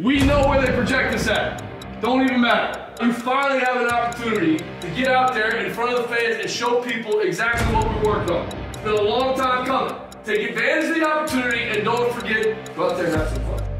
We know where they project us at. Don't even matter. You finally have an opportunity to get out there in front of the fans and show people exactly what we worked on. It's been a long time coming. Take advantage of the opportunity and don't forget, go out there and have some fun.